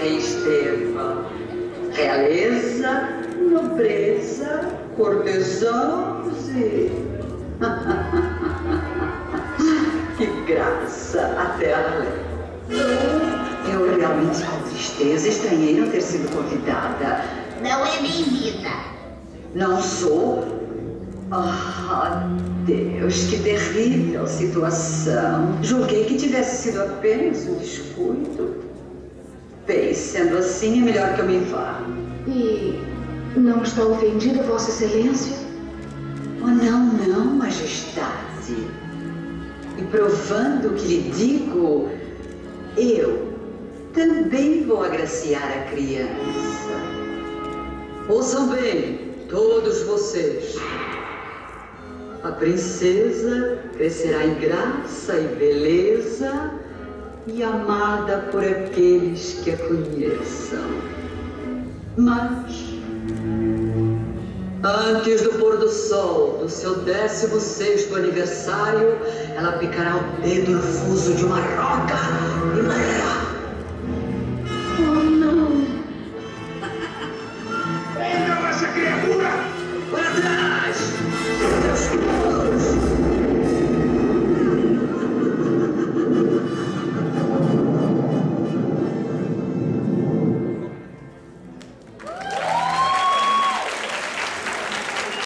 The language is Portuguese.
Rei Estevam. Realeza, nobreza, cortesãos e... que graça a terra leva. Eu realmente, com tristeza, estranhei não ter sido convidada. Não é bem-vinda. Não sou? Ah, Deus, que terrível situação. Julguei que tivesse sido apenas um descuido. Bem, sendo assim, é melhor que eu me vá. E não está ofendida, Vossa Excelência? Oh, não, majestade. E provando o que lhe digo, eu também vou agraciar a criança. Ouçam bem, todos vocês. A princesa crescerá em graça e beleza e amada por aqueles que a conheçam. Mas, antes do pôr do sol do seu 16º aniversário, ela picará o dedo no fuso de uma roca e morrerá.